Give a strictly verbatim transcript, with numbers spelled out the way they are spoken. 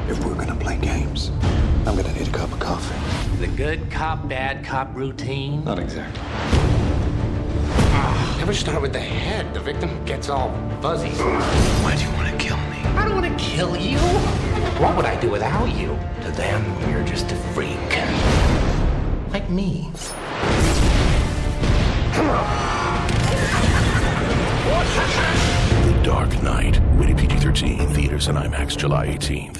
If we're gonna play games, I'm gonna need a cup of coffee. The good cop, bad cop routine? Not exactly. Ah, never start with the head. The victim gets all fuzzy. Why do you want to kill me? I don't want to kill you. What would I do without you? To them, you're just a freak. Like me. The Dark Knight. Rated P G thirteen. Theaters and IMAX July eighteenth.